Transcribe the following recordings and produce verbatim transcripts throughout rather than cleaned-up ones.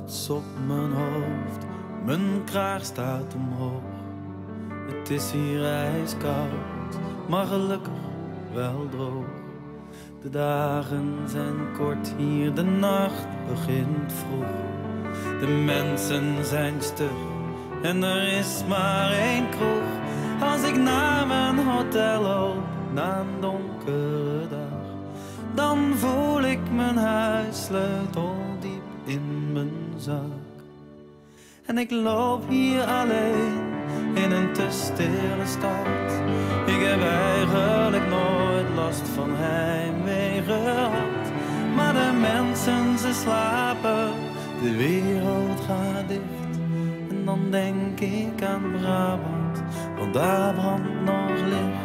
muts op mijn hoofd, mijn kraag staat omhoog. Het is hier ijskoud, maar gelukkig wel droog. De dagen zijn kort hier, de nacht begint vroeg. De mensen zijn stug en er is maar één kroeg. Als ik naar mijn hotel loop, na een donkere dag, dan voel ik mijn huissleutel diep in mijn zak. En ik loop hier alleen in een te stille stad. Ik heb eigenlijk nooit last van heimwee gehad. Maar de mensen, ze slapen, de wereld gaat dicht. En dan denk ik aan Brabant, want daar brandt nog licht.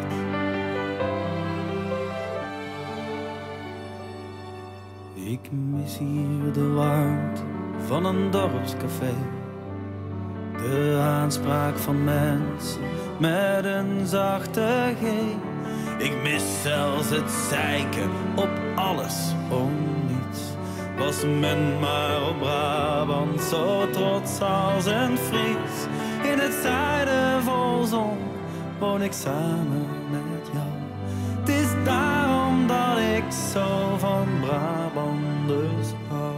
Ik mis hier de warmte van een dorpscafé. De aanspraak van mensen met een zachte G. Ik mis zelfs het zeiken op alles om niets. Was men maar op Brabant zo trots als een Fries. In het zuiden vol zon woon ik samen met jou. Het is daarom dat ik zo van Brabanders hou.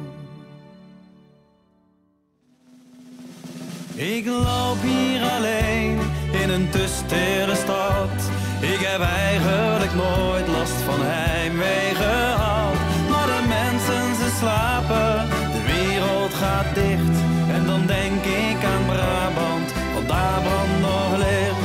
Ik loop hier alleen in een te stille stad. Ik heb eigenlijk nooit last van heimwee gehad. Maar de mensen, ze slapen, de wereld gaat dicht. En dan denk ik aan Brabant, want daar brandt nog licht.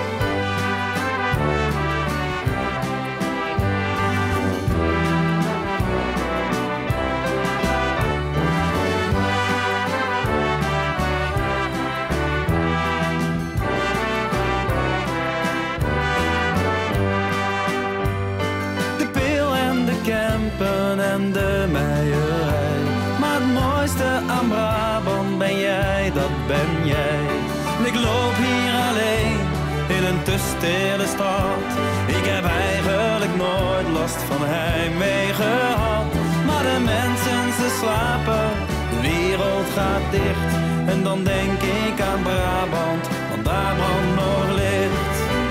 En de meierij. Maar het mooiste aan Brabant ben jij, dat ben jij. Ik loop hier alleen in een te stille stad. Ik heb eigenlijk nooit last van heimwee gehad. Maar de mensen, ze slapen, de wereld gaat dicht. En dan denk ik aan Brabant, want daar brandt nog licht.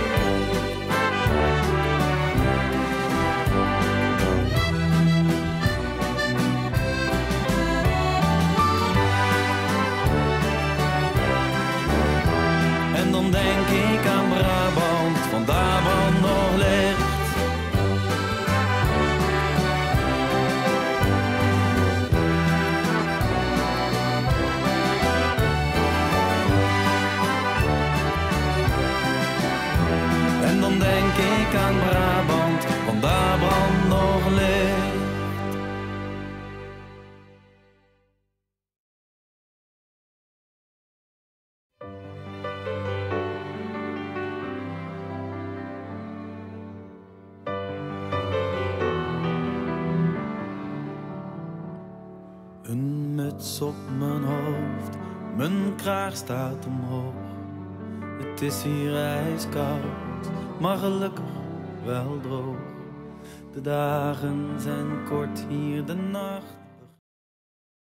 Dan denk ik aan Brabant, want daar brandt nog licht. En dan denk ik aan Brabant, want daar brandt nog licht. Een muts op mijn hoofd, mijn kraag staat omhoog. Het is hier ijskoud, maar gelukkig wel droog. De dagen zijn kort hier, de nacht